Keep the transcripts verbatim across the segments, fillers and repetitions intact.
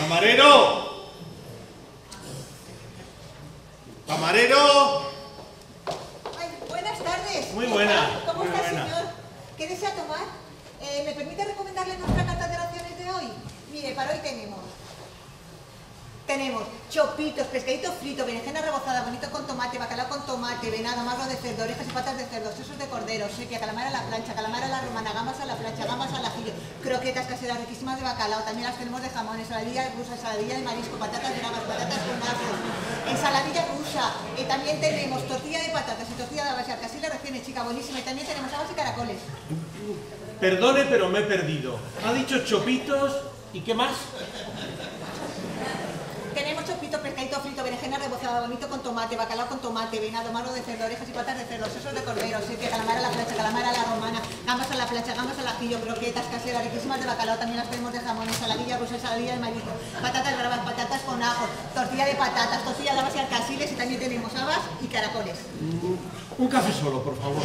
¡Camarero! ¡Camarero! Ay, buenas tardes. Muy buena. ¿Cómo muy está, buena. señor? ¿Qué desea tomar? Eh, ¿Me permite recomendarle nuestra carta de raciones de hoy? Mire, para hoy tenemos... Tenemos chopitos, pescadito frito, berenjena rebozada, bonito con tomate, bacalao con tomate, venado, magro de cerdo, orejas y patas de cerdo, sesos de cordero, sepia, calamar a la plancha, calamar a la romana, gambas a la plancha, gambas al ajillo, croquetas caseras riquísimas de bacalao, también las tenemos de jamón, ensaladilla rusa, ensaladilla de marisco, patatas bravas, patatas con ajo, ensaladilla rusa, y también tenemos tortilla de patatas y tortilla de habas, casi la recién chica, buenísima, y también tenemos habas y caracoles. Perdone, pero me he perdido. Ha dicho chopitos y ¿qué más? Tenemos chopito, pescadito frito, berenjena rebozada, bonito con tomate, bacalao con tomate, venado, magro de cerdo, orejas y patas de cerdo, sesos de cordero, sepia, calamar a la plancha, calamar a la romana, gambas a la plancha, gambas al ajillo, croquetas caseras riquísimas de bacalao, también las tenemos de jamón, ensaladilla rusa, ensaladilla de marisco, patatas bravas, patatas con ajo, tortilla de patatas, tortilla de habas y alcasiles, y también tenemos habas y caracoles. Un café solo, por favor.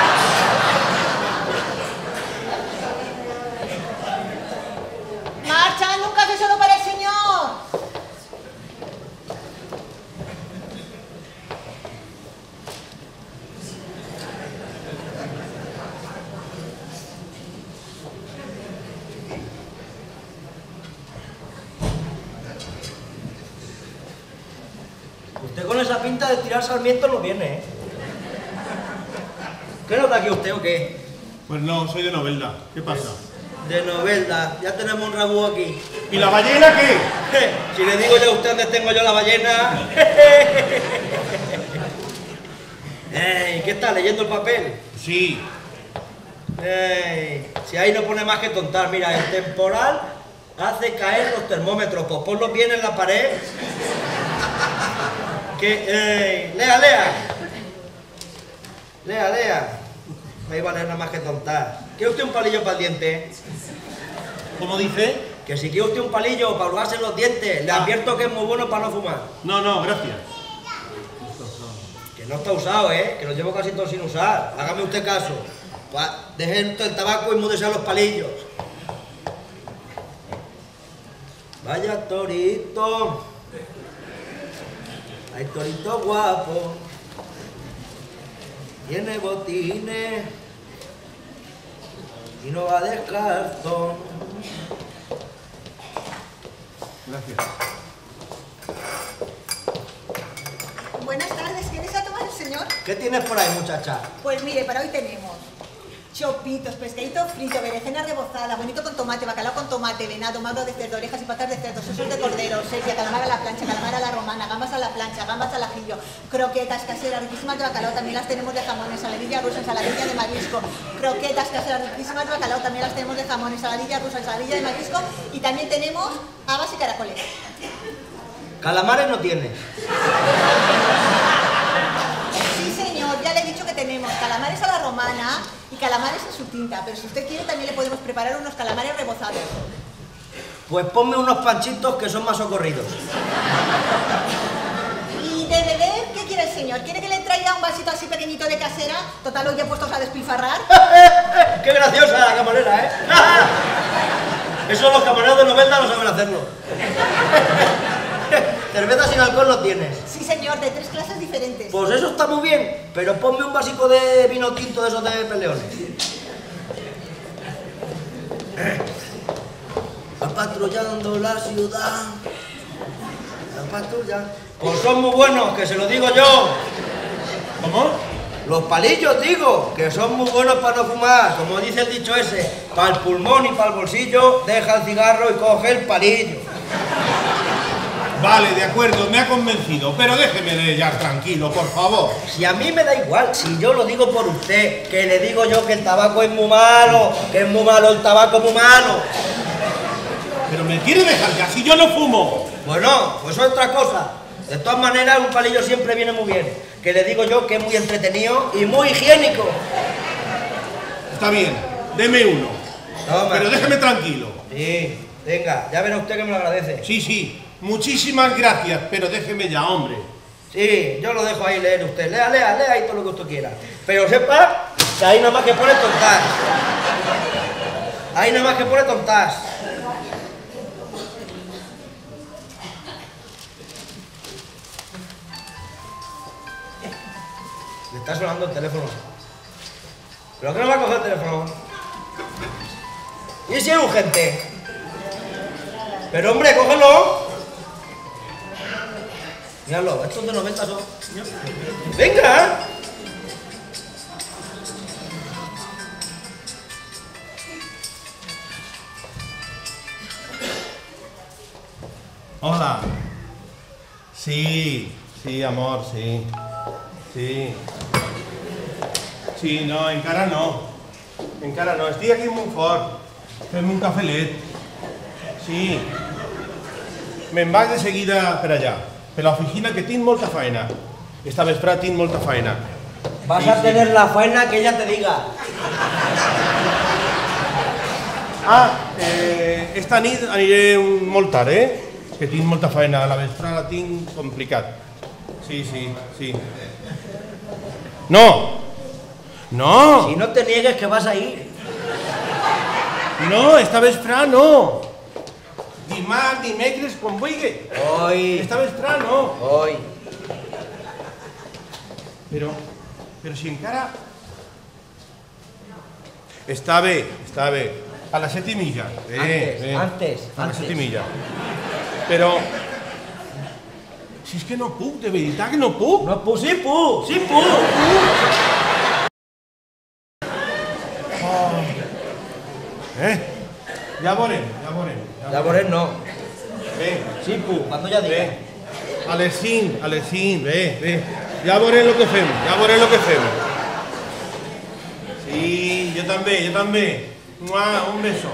¡Marchando un café solo para el señor! Usted con esa pinta de tirar sarmientos no viene, ¿eh? ¿Qué nota aquí usted o qué? Pues no, soy de Novelda. ¿Qué pasa? De Novelda, ya tenemos un rabú aquí. ¿Y la ballena qué? Si le digo yo a usted dónde tengo yo la ballena. Ey, ¿qué está? ¿Leyendo el papel? Sí. Ey, si ahí no pone más que tontar, mira, el temporal hace caer los termómetros, pues ponlos bien en la pared. Que, ey, lea, lea. Lea, lea. Ahí va a leer nada más que tontar. ¿Quiere usted un palillo para el diente? ¿Cómo dice? Que si quiere usted un palillo para hurgarse los dientes, le advierto que es muy bueno para no fumar. No, no, gracias. Que no está usado, ¿eh? Que lo llevo casi todo sin usar. Hágame usted caso. Pa- Deje usted el tabaco y múdese a los palillos. Vaya torito. Hay torito guapo. Tiene botines. Y no va descalzo. Gracias. Buenas tardes, ¿qué desea tomar el señor? ¿Qué tienes por ahí, muchacha? Pues mire, para hoy tenemos chopitos, pescadito frito, berenjena rebozada, bonito con tomate, bacalao con tomate, venado, magro de cerdo, orejas y patas de cerdo, sesos de cordero, sepia, calamar a la plancha, calamar a la romana, gambas a la plancha, gambas al ajillo, croquetas caseras riquísimas de bacalao, también las tenemos de jamón, ensaladilla rusa, ensaladilla de marisco, croquetas caseras riquísimas de bacalao, también las tenemos de jamón, ensaladilla rusa, ensaladilla de marisco, y también tenemos habas y caracoles. Calamares no tiene. Sí, señor, ya le he dicho que tenemos calamares a la romana y calamares en su tinta, pero si usted quiere también le podemos preparar unos calamares rebozados. Pues ponme unos panchitos que son más socorridos. ¿Y de beber qué quiere el señor? ¿Quiere que le traiga un vasito así pequeñito de casera? Total, hoy ya puestos a despilfarrar. ¡Qué graciosa la camarera, eh! Eso los camareros de Novelda no saben hacerlo. Cerveza sin alcohol no tienes. Sí, señor, de tres clases diferentes. Pues eso está muy bien, pero ponme un básico de vino tinto de esos de peleones. Va patrullando la ciudad. La patrulla. Pues son muy buenos, que se lo digo yo. ¿Cómo? Los palillos, digo, que son muy buenos para no fumar. Como dice el dicho ese, para el pulmón y para el bolsillo, deja el cigarro y coge el palillo. Vale, de acuerdo, me ha convencido, pero déjeme de ya tranquilo, por favor. Si a mí me da igual, si yo lo digo por usted, que le digo yo que el tabaco es muy malo, que es muy malo el tabaco, muy malo. Pero me quiere dejar ya, si yo no fumo. Bueno, pues otra cosa. De todas maneras, un palillo siempre viene muy bien. Que le digo yo que es muy entretenido y muy higiénico. Está bien, deme uno. Toma. Pero déjeme tranquilo. Sí, venga, ya verá usted que me lo agradece. Sí, sí, muchísimas gracias, pero déjeme ya, hombre. Sí, yo lo dejo ahí leer usted. Lea, lea, lea ahí todo lo que usted quiera. Pero sepa que ahí nada más que pone tontas. Ahí nada más que pone tontas. Está sonando el teléfono. ¿Pero qué no va a coger el teléfono? ¿Y si es urgente? Pero hombre, cógelo. Míralo, estos de noventa son... ¡Venga! Hola. Sí, sí, amor, sí. Sí. Sí, no, encara no. Encara no. Estic aquí molt fort. Fem un cafelet. Sí. Me'n vaig de seguida per allà. Per l'oficina, que tinc molta feina. Esta vesprada tinc molta feina. Vas Sí, a sí. tener la faena que ella te diga. Ah, eh, esta nit aniré un- molt tard, eh? Que tinc molta feina. La vesprada la tinc complicat. Sí, sí, sí. No! No! Si no te niegues que vas a ir. No, esta vesprada no! Dimarts, dimecres, quan vulgui. Hoy. Esta vesprada no. Hoy. Però, però si encara... Està bé, està bé. A les set i mitja. Bé, Antes, bé. antes, A les set i antes. mitja. Però... Si és que no puc, de veritat que no puc. No, pues sí, pu, sí, pu. Eh? Ja veurem, ja veurem. Ya por él no. Bé, Sí, pu, cuando ya diga. bé. A les cinc, a les cinc, bé, bé. Ja veurem el que fem, ja veurem el que fem. Sí, jo també, jo també. Mua, un beso.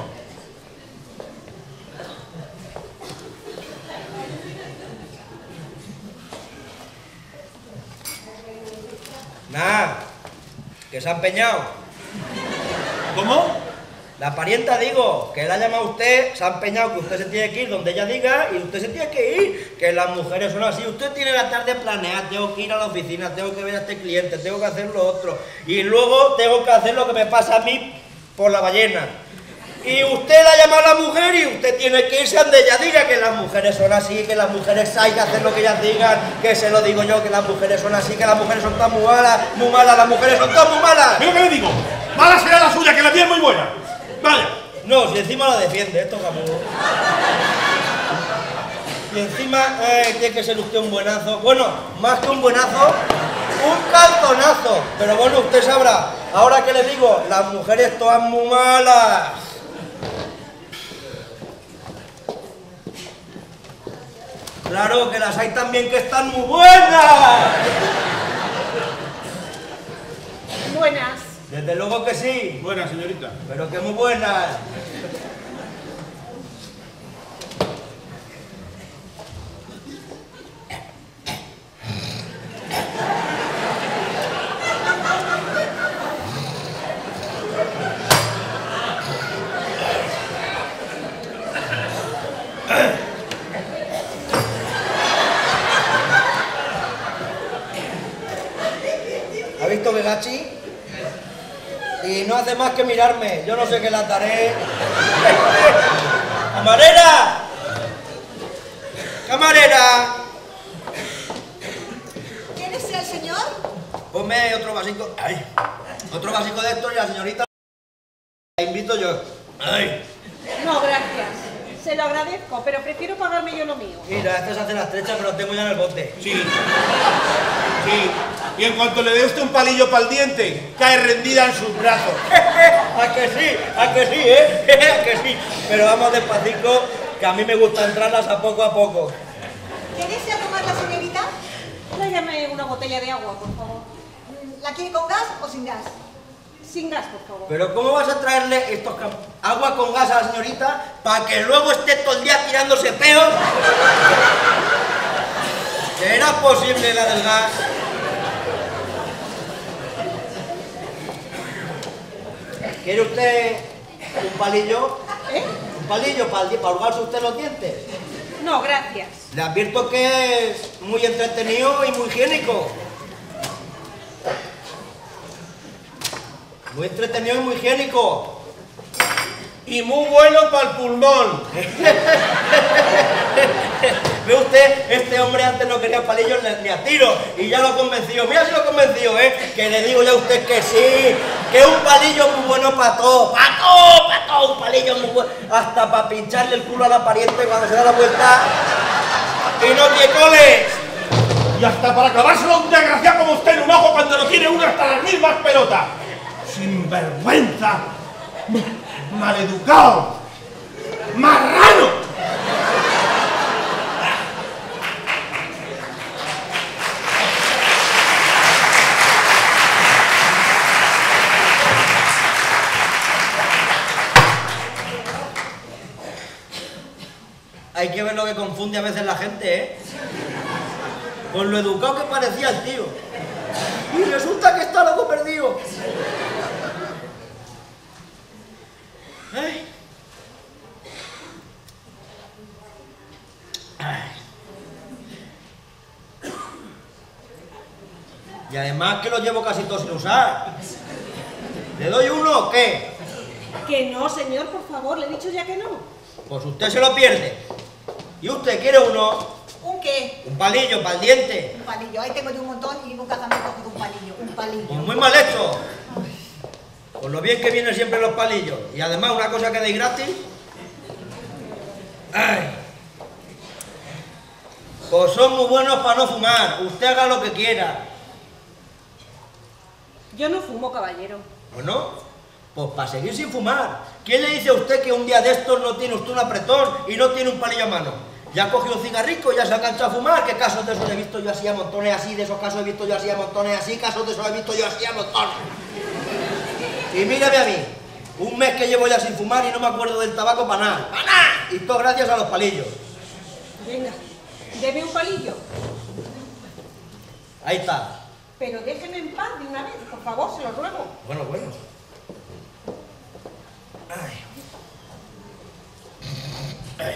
Nah, que se ha empeñado. ¿Cómo? La parienta, digo, que la ha llamado usted, se ha empeñado que usted se tiene que ir donde ella diga y usted se tiene que ir. Que las mujeres son así. Usted tiene la tarde planeada, tengo que ir a la oficina, tengo que ver a este cliente, tengo que hacer lo otro. Y luego tengo que hacer lo que me pasa a mí por la ballena. Y usted la llama a la mujer y usted tiene que irse donde ella diga que las mujeres son así, que las mujeres hay que hacer lo que ellas digan, que se lo digo yo, que las mujeres son así, que las mujeres son tan muy malas, muy malas, las mujeres son tan muy malas. ¿Pero qué le digo? Mala será la suya, que la mía es muy buena. Vaya. No, si encima la defiende, esto es gamudo. Y encima eh, tiene que ser usted un buenazo. Bueno, más que un buenazo, un calzonazo. Pero bueno, usted sabrá. Ahora que le digo, las mujeres todas muy malas. Claro que las hay también que están muy buenas. Buenas. Desde luego que sí, Buena, señorita. pero que muy buenas. ¿Ha visto que gachi? Y no hace más que mirarme. Yo no sé qué la daré. ¡Camarera! ¡Camarera! ¿Quién es el señor? Ponme otro vasico. ¡Ay! Otro vasico de esto y la señorita la invito yo. ¡Ay! No, gracias. Se lo agradezco, pero prefiero pagarme yo lo mío. Mira, este se hace la estrecha, pero lo tengo ya en el bote. Sí. Sí. Y en cuanto le dé usted un palillo para el diente, cae rendida en sus brazos. ¿A que sí? ¿A que sí, eh? ¿A que sí? Pero vamos despacito, que a mí me gusta entrarlas a poco a poco. ¿Qué desea tomar la señorita? Tráigame una botella de agua, por favor. ¿La quiere con gas o sin gas? Sin gas, por favor. Pero ¿cómo vas a traerle estos cam- agua con gas a la señorita para que luego esté todo el día tirándose peos? ¿Será posible la del gas? ¿Quiere usted un palillo? ¿Eh? ¿Un palillo para, para hurgarse usted los dientes? No, gracias. Le advierto que es muy entretenido y muy higiénico. Muy entretenido y muy higiénico. Y muy bueno para el pulmón. Ve usted, este hombre antes no quería palillos ni a tiro y ya lo ha convencido. Mira si lo ha convencido, ¿eh? Que le digo yo a usted que sí, que un palillo es muy bueno para todo, para todo, para todo, un palillo muy bueno. Hasta para pincharle el culo a la pariente cuando se da la vuelta y no te coles. Y hasta para clavárselo a un desgraciado como usted en un ojo cuando no tiene uno hasta las mismas pelotas. Sinvergüenza, maleducado, marrano. Hay que ver lo que confunde a veces la gente, ¿eh? Con lo educado que parecía el tío. Y resulta que está loco perdido. Ay. Ay. Y además que lo llevo casi todo sin usar. ¿Le doy uno o qué? Que no, señor, por favor, le he dicho ya que no. Pues usted se lo pierde. ¿Y usted quiere uno? ¿Un qué? Un palillo para el diente. Un palillo. Ahí tengo yo un montón y nunca jamás he cogido un palillo. Un palillo. Pues muy mal hecho. Por lo bien que vienen siempre los palillos. Y además una cosa que deis gratis. Ay. Pues son muy buenos para no fumar. Usted haga lo que quiera. Yo no fumo, caballero. Bueno, pues para seguir sin fumar. ¿Quién le dice a usted que un día de estos no tiene usted un apretón y no tiene un palillo a mano? Ya ha cogido un cigarrico, ya se ha enganchado a fumar. ¿Qué casos de esos he visto yo así a montones así? De esos casos he visto yo así a montones así. Casos de esos he visto yo así a montones. Y mírame a mí. Un mes que llevo ya sin fumar y no me acuerdo del tabaco para nada. ¡Para nada! Y todo gracias a los palillos. Venga, deme un palillo. Ahí está. Pero déjeme en paz de una vez, por favor, se lo ruego. Bueno, bueno. Ay. Ay.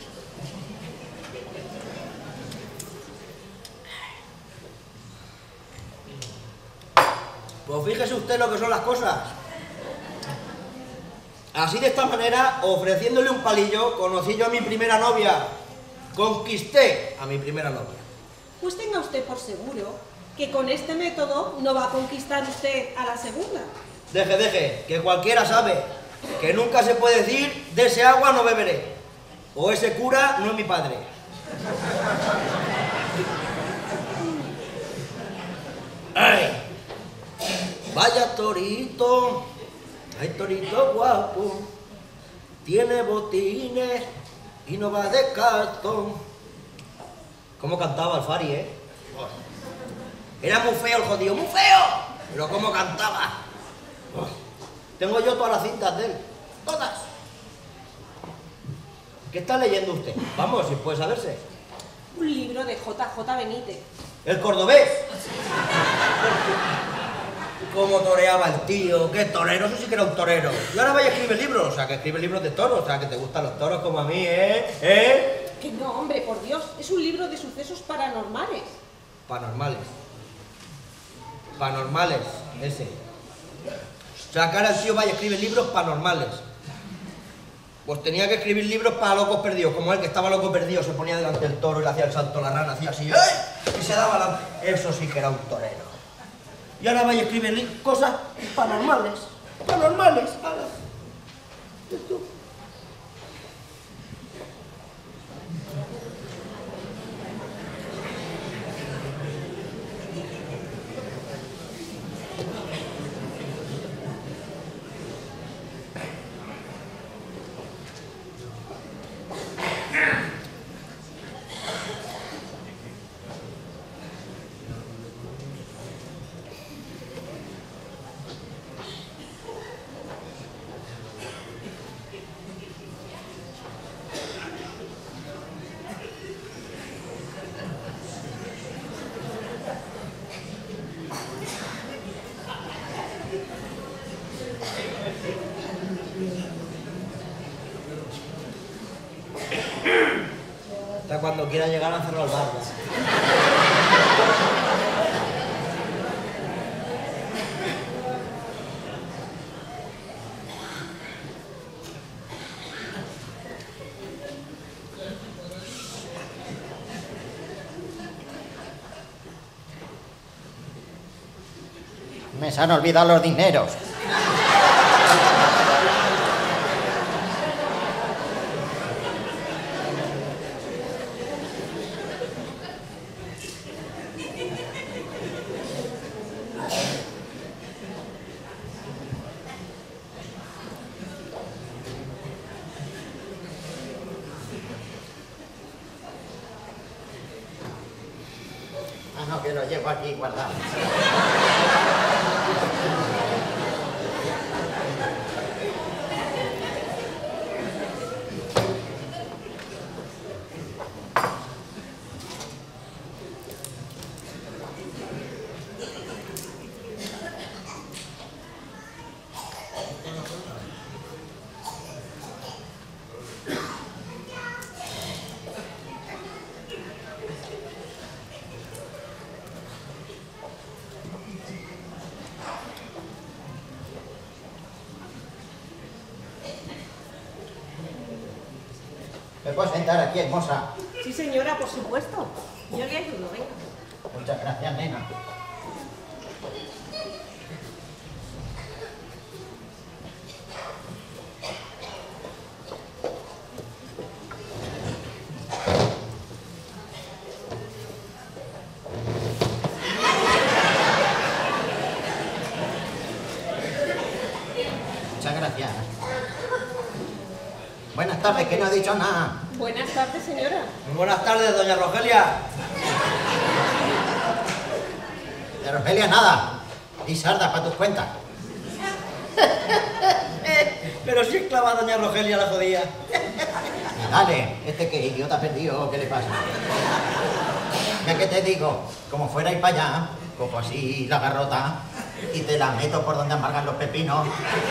Pues fíjese usted lo que son las cosas. Así de esta manera, ofreciéndole un palillo, conocí yo a mi primera novia. Conquisté a mi primera novia. Pues tenga usted por seguro que con este método no va a conquistar usted a la segunda. Deje, deje, que cualquiera sabe que nunca se puede decir de ese agua no beberé. O ese cura no es mi padre. ¡Ay! Vaya torito, ay torito guapo, tiene botines y no va descalzo. ¿Cómo cantaba el Fari, eh? Era muy feo el jodido, muy feo, pero cómo cantaba. Tengo yo todas las cintas de él, todas. ¿Qué está leyendo usted? Vamos, si puede saberse. Un libro de J J Benítez. El cordobés. Cómo toreaba el tío, qué torero, eso sí que era un torero. Y ahora vaya a escribir libros, o sea, que escribe libros de toros, o sea, que te gustan los toros como a mí, ¿eh? ¿Eh? Que no, hombre, por Dios, es un libro de sucesos paranormales. Paranormales. Paranormales, ese. O sea, que ahora el tío vaya a escribir libros paranormales. Pues tenía que escribir libros para locos perdidos, como él que estaba loco perdido, se ponía delante del toro y le hacía el salto a la rana, hacía así, ¡ay! Y se daba la... Eso sí que era un torero. Y ahora vaya a escribir cosas paranormales. Paranormales. Ahora. Esto. Hasta cuando quiera llegar a cerrar el bar. me se han olvidado los dineros. Ah, no, que lo llevo aquí guardado. ¿Me puedo sentar aquí, hermosa? Sí, señora, por supuesto. Yo le ayudo, venga. Muchas gracias, nena. Muchas gracias. Buenas tardes, que no he dicho nada. Buenas tardes, señora. Muy buenas tardes, doña Rogelia. De Rogelia, nada. Y sarda para tus cuentas. Pero si es clavada doña Rogelia la jodía. Y dale, este que idiota perdido, ¿qué le pasa? Ya que te digo, como fuera ir para allá, cojo así la garrota y te la meto por donde amargan los pepinos.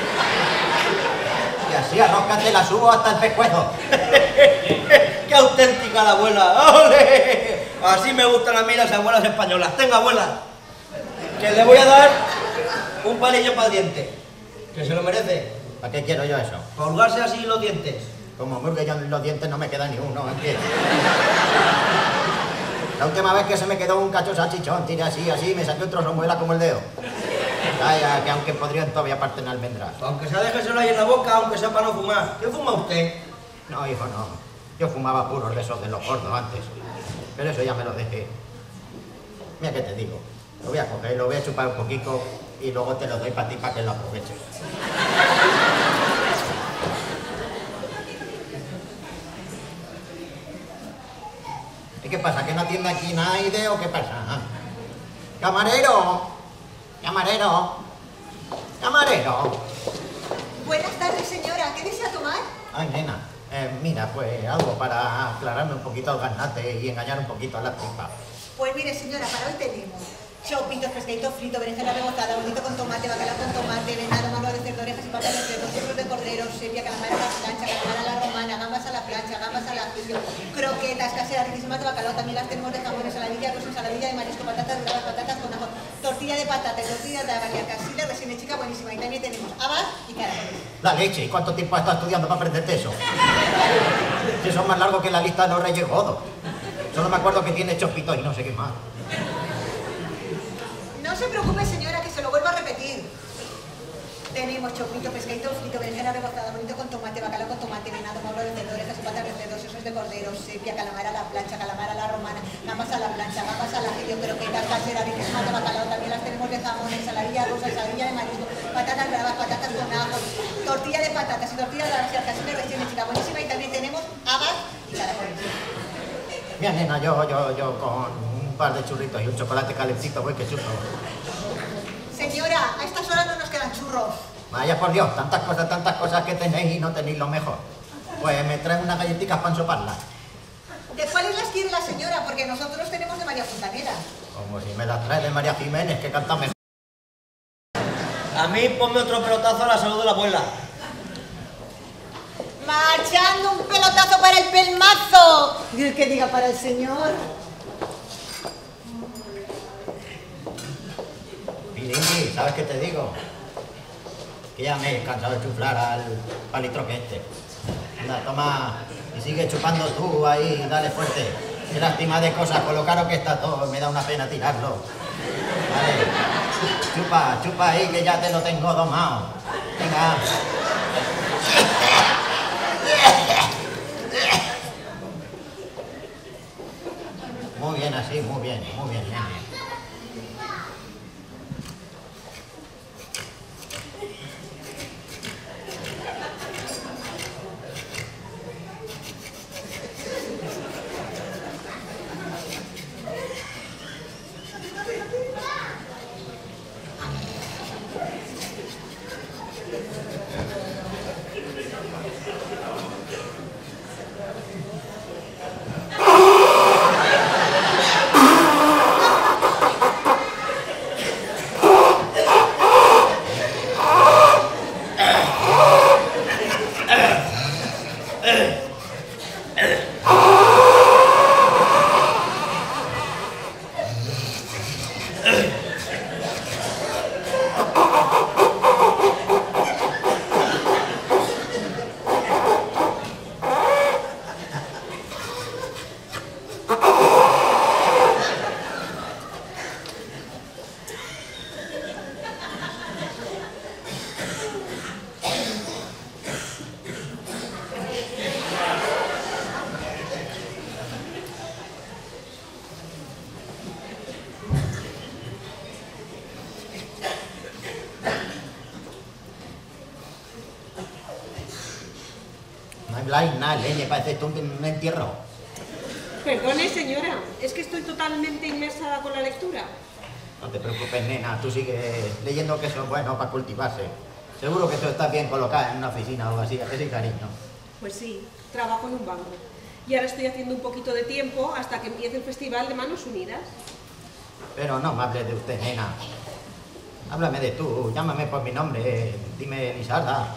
Y así a rosca te la subo hasta el pescuezo. ¡Qué auténtica la abuela! ¡Ole! Así me gustan a mí las abuelas españolas. Tenga, abuela, que le voy a dar un palillo para el diente. Que se lo merece. ¿Para qué quiero yo eso? Para hurgarse así los dientes. Como murgue yo en los dientes no me queda ni uno, ¿entiendes? La última vez que se me quedó un cacho salchichón, tiré así, así, me saqué un trozo de muela como el dedo. Vaya, que aunque podrían todavía parten almendras. Aunque sea déjeselo ahí en la boca, aunque sea para no fumar. ¿Qué fuma usted? No, hijo, no. Yo fumaba puros de esos de los gordos antes. Pero eso ya me lo dejé. Mira que te digo. Lo voy a coger, lo voy a chupar un poquito y luego te lo doy para ti para que lo aproveches. ¿Y qué pasa? ¿Que no atiende aquí nadie o qué pasa? ¿Ah? ¡Camarero! ¡Camarero! ¡Camarero! Buenas tardes, señora. ¿Qué desea tomar? Ay, nena, eh, mira, pues algo para aclararme un poquito el garnate y engañar un poquito a la tripa. Pues mire, señora, para hoy tenemos chopitos, pescadito frito, berenjena rebozada, bonito con tomate, bacalao con tomate, venado, mano de cerdo, orejas y patas de cerdo, churros de cordero, sepia, calamar a la plancha, calamar a la romana, gambas a la plancha, gambas al ajillo, croquetas caseras riquísimas de bacalao, también las tenemos de jamón, ensaladilla rusa, ensaladilla de marisco, patatas bravas, patatas con ajo, tortilla de patata, tortilla de agaria, casile, recién chica buenísima, y también tenemos habas y caracoles. La leche, ¿y cuánto tiempo has estado estudiando para aprenderte eso? Si eso es más largo que la lista de los reyes godos. Solo me acuerdo que tiene chopitos y no sé qué más. No se preocupe, señora, que se lo vuelvo a repetir. Tenemos chopito, pescadito frito, berenjena rebozada, bonito con tomate, bacalao con tomate, venado, mauro de cerdo, orejas y patas de cerdo, sesos de cordero, sepia, calamar a la plancha, calamar a la romana, gambas a la plancha, gambas al ajillo, croquetas caseras riquísimas de bacalao, también las tenemos de jamón, ensaladilla rusa, ensaladilla de marisco, patatas bravas, patatas con ajo, tortilla de patatas y tortilla de la casile recién chica buenísima, y también tenemos habas y caracoles. Mira, nena, yo, yo, yo con un par de churritos y un chocolate calentito voy que chupo. Señora, a estas horas no nos quedan churros. Vaya por Dios, tantas cosas, tantas cosas que tenéis y no tenéis lo mejor. Pues me traen unas galletitas para ensoparlas. ¿De cuáles las quiere la señora? Porque nosotros tenemos de María Fontanera. Como si me las trae de María Jiménez, que canta mejor. A mí ponme otro pelotazo a la salud de la abuela. Marchando un pelotazo para el pelmazo. Y el que diga para el señor. Piringui, ¿sabes qué te digo? Que ya me he cansado de chuflar al palitroque este. Anda, toma y sigue chupando tú ahí, dale fuerte. Qué lástima de cosas, con lo caro que está todo, me da una pena tirarlo. Vale. Chupa, chupa ahí que ya te lo tengo domado. Venga. Muy bien así, muy bien, muy bien, nene. No habláis nada, leñe, parece esto un entierro. Perdone, señora, es que estoy totalmente inmersa con la lectura. No te preocupes, nena, tú sigues leyendo que eso es bueno para cultivarse. Seguro que tú estás bien colocada en una oficina o algo así, ¿a que sí, cariño? Pues sí, trabajo en un banco. Y ahora estoy haciendo un poquito de tiempo hasta que empiece el Festival de Manos Unidas. Pero no me hables de usted, nena. Háblame de tú, llámame por mi nombre, dime Lisarda.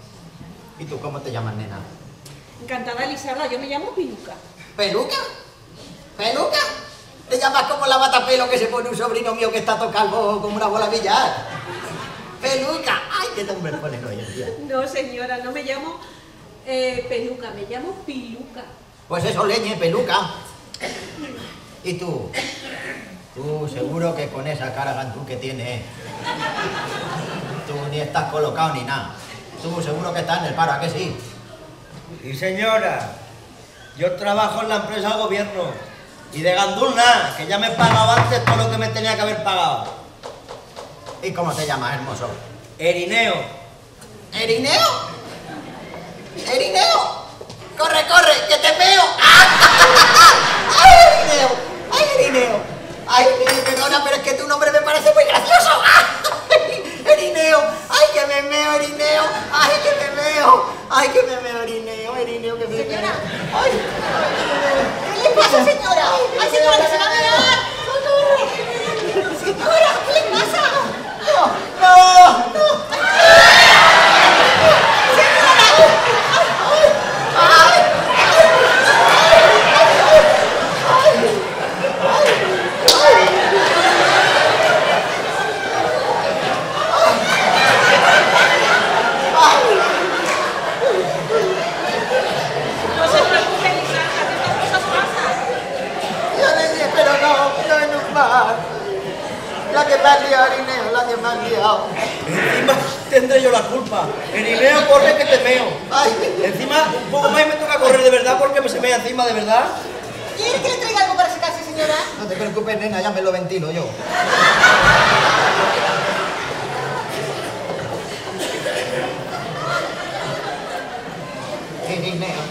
¿Y tú cómo te llamas, nena? Encantada, Lisarda, yo me llamo Piluca. ¿Peluca? ¿Peluca? ¿Te llamas como la batapelo que se pone un sobrino mío que está tocando como una bola de billar? ¡Peluca! ¡Ay, qué nombre ponen hoy en día! No, señora, no me llamo eh, Peluca, me llamo Piluca. Pues eso, leñe, peluca. ¿Y tú? Tú seguro que con esa cara gantú que tienes, tú ni estás colocado ni nada. Tú seguro que estás en el paro, ¿a que sí? Y señora, yo trabajo en la empresa del gobierno y de gandul nada, que ya me he pagado antes todo lo que me tenía que haber pagado. ¿Y cómo te llamas, hermoso? Erineo. ¿Erineo? ¿Erineo? ¡Corre, corre, que te veo! ¡Ay, Erineo! ¡Ay, Erineo! ¡Ay, Erineo, perdona, pero es que tu nombre me parece muy gracioso! ¡Ay, Erineo! ¡Ay, que me meo, Erineo! ¡Ay, que me meo! ¡Ay, que me meo, Erineo! ¡Erineo, que me meo! Señora. ¡Ay, ay, ¿Qué le pasa, señora? ¡Ay, señora, que se va a mear! ¡Socorro! Señora, ¿qué le pasa? ¡No! ¡No! ¡No! No se preocupe, Lisarda, que estas cosas pasan. Yo le dije, pero no, no en un bar. La que me ha liado, Erineo, la que me ha liado. Encima tendré yo la culpa. Erineo, corre que te meo. Ay, Encima, un poco más y me toca correr de verdad porque me se mea encima de verdad. ¿Quiere que le traiga algo para secarse, señora? no te preocupes, nena, ya me lo ventilo yo. Erineo.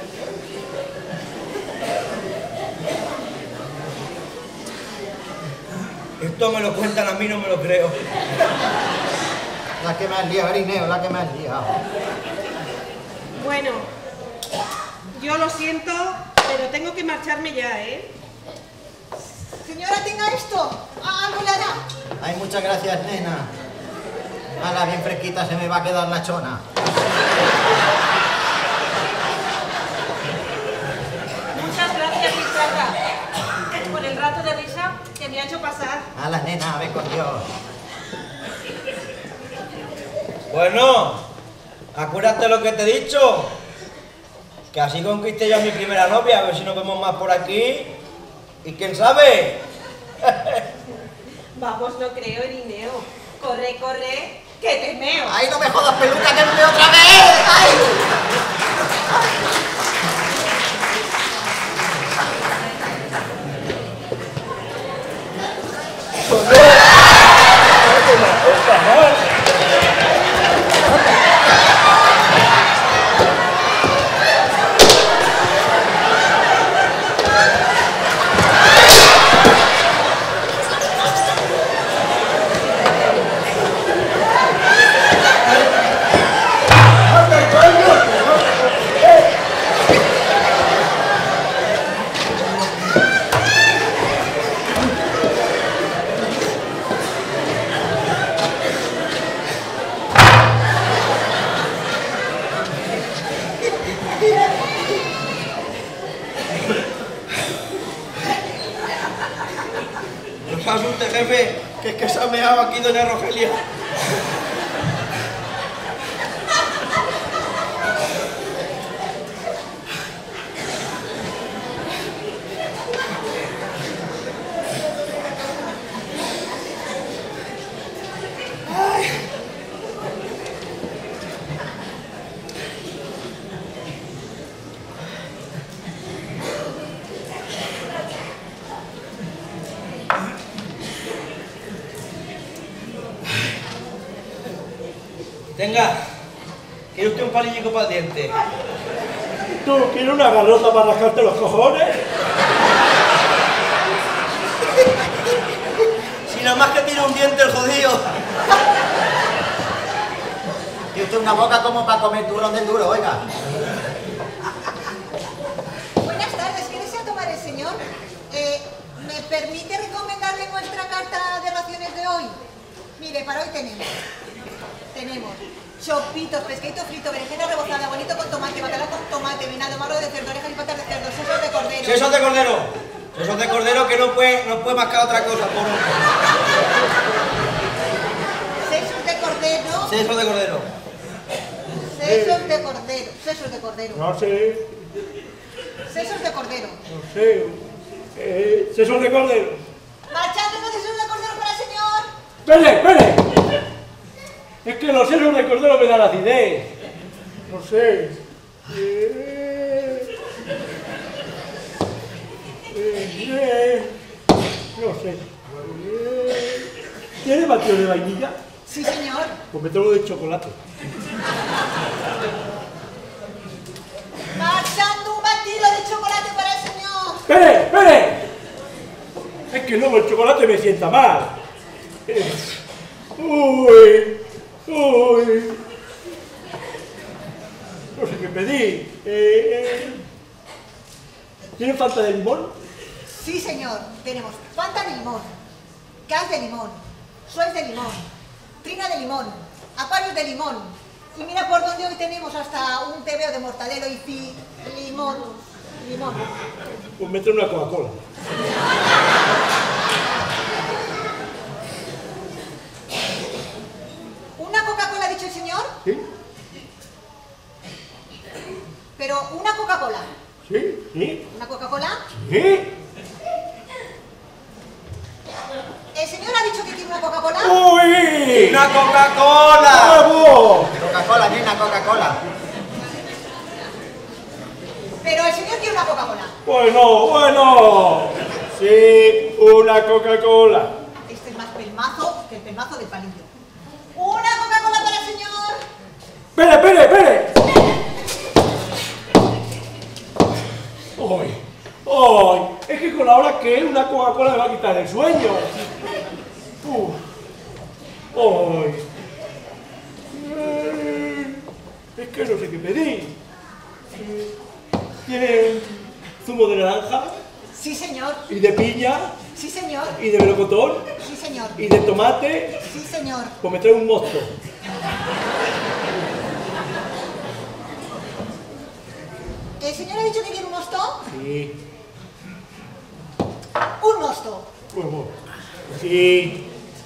Esto me lo cuentan a mí, no me lo creo. La que me has liado, Erineo, la que me has liado. Bueno, yo lo siento, pero tengo que marcharme ya, ¿eh? Señora, tenga esto. Ah, algo le hará. Ay, muchas gracias, nena. Ala, bien fresquita se me va a quedar la chona. Muchas gracias, Lisarda, por el rato de risa que me ha hecho pasar. Ala, nena, ve con Dios. Bueno, acuérdate lo que te he dicho. Que así conquisté yo a mi primera novia, a ver si nos vemos más por aquí. Y quién sabe. Vamos, no creo, Erineo. Corre, corre, que te meo. ¡Ay, no me jodas, peluca, que me veo otra vez! ¡Ay! No se asuste, jefe, que es que se ha meado aquí doña Rogelia. Tenga, ¿quiere usted un palillico para el diente? ¿Tú quieres una garrota para rascarte los cojones? Si nada más que tiene un diente el jodido. Tiene usted una boca como para comer turrón del duro, oiga. Buenas tardes, ¿qué desea tomar el señor? Eh, ¿Me permite recomendarle nuestra carta de raciones de hoy? Mire, para hoy tenemos... Tenemos chopitos, pescadito frito, berenjena rebozada, bonito con tomate, bacalao con tomate, vinagre, magro de cerdo, orejas y patas de cerdo, sesos de cordero. Sesos de cordero. Sesos de cordero que no puede, no puede mascar otra cosa, por un... Sesos de cordero. Sesos de cordero. Sesos de cordero. Sesos de cordero. No sé, Sesos de cordero. no sé. Eh, sesos de cordero. Marchándonos de sesos de cordero para el señor. ¡Espere, espere! Es que los sesos de cordero me dan acidez. No sé. Eh, eh, eh, no sé. Eh, ¿Tiene batido de vainilla? Sí, señor. Pues me tengo de chocolate. Marchando un batido de chocolate para el señor. ¡Espere, espere! Es que luego el chocolate me sienta mal. Eh, uy, uy. No sé qué pedí. Eh, eh. ¿Tiene falta de limón? Sí, señor. Tenemos Fanta de limón, gas de limón, suez de limón, trina de limón, acuarios de limón. Y mira por donde hoy tenemos hasta un tebeo de mortadelo y pi, limón, limón. Pues me trae una Coca-Cola. ¿Una Coca-Cola ha dicho el señor? ¿Sí? Pero una Coca-Cola. ¿Sí? ¿Sí? ¿Una Coca-Cola? ¿Sí? ¿El señor ha dicho que quiere una Coca-Cola? ¡Uy! ¡Una Coca-Cola! ¡Bravo! Coca-Cola, nena, Coca-Cola. Pero el señor quiere una Coca-Cola. Bueno, bueno. Sí, una Coca-Cola. Este es más pelmazo que el pelmazo del palillo. ¡Una Coca-Cola para el señor! ¡Espere, espere, espere! ¡Ay! ¡Ay! Es que con la hora que es una Coca-Cola me va a quitar el sueño. ¡Uf! ¡Ay! Eh, Es que no sé qué pedir. Eh, ¿Tiene zumo de naranja? Sí, señor. ¿Y de piña? Sí, señor. ¿Y de melocotón? Sí, señor. ¿Y de tomate? Sí, señor. Pues me trae un mosto. ¿El señor ha dicho que quiere un mosto? Sí. Un mosto. Bueno, sí.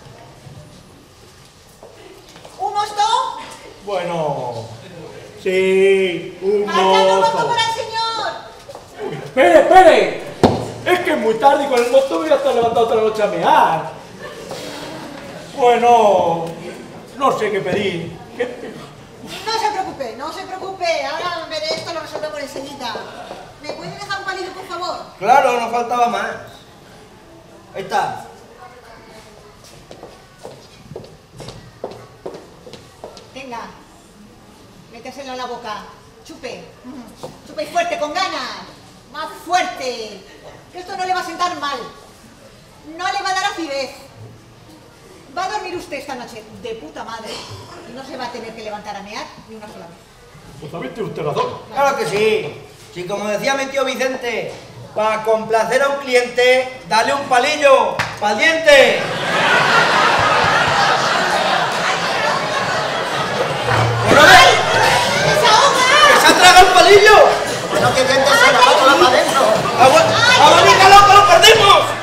¿Un mosto? Bueno. Sí. Un ¡Marchando un mosto mosto. para el señor! Uy, espere, espere. Es que es muy tarde y con el mosto voy a estar levantado otra noche a mear. Pues no, no sé qué pedir. ¿Qué? No se preocupe, no se preocupe. Ahora veré esto, lo resolvemos enseguida. ¿Me puede dejar un palillo, por favor? Claro, no faltaba más. Ahí está. Venga, méteselo en la boca. Chupe. Chupe y fuerte, con ganas. Más fuerte. Que esto no le va a sentar mal. No le va a dar acidez. Va a dormir usted esta noche de puta madre. Y no se va a tener que levantar a mear ni una sola vez. Pues ha visto usted razón. Claro que sí. Si como decía mi tío Vicente, para complacer a un cliente, dale un palillo, pa'l diente. ¡Que se ha tragado el palillo! Bueno, que dientes se la va para adentro. ¡Abuelita, loco, lo perdimos!